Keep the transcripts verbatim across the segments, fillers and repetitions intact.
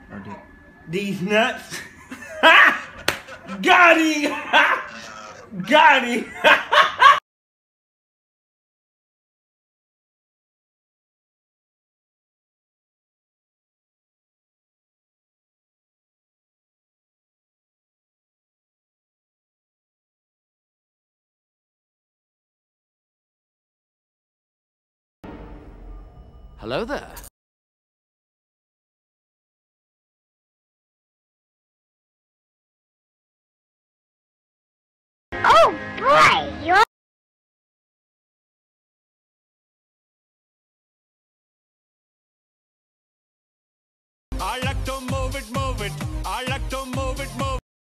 Or did these nuts? Got him! Got him! Hello there. Oh boy, you're I like to move it, move it. I like to move it, move it.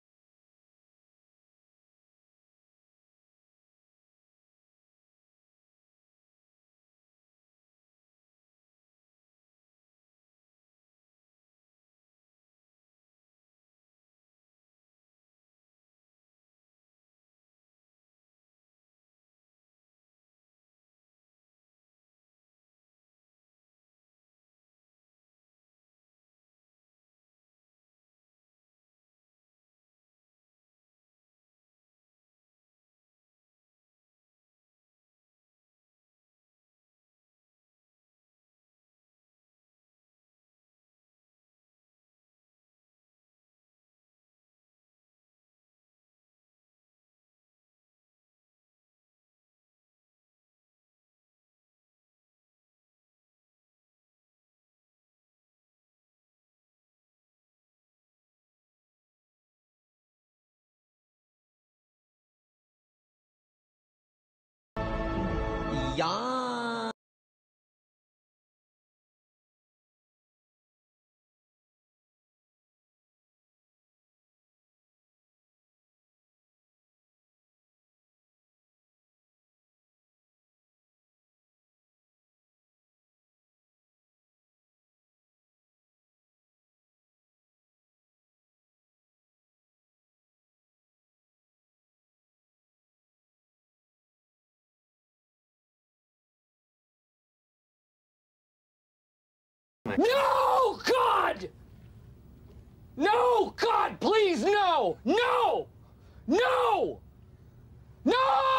Yeah. No, God! No, God, please, no! No! No! No!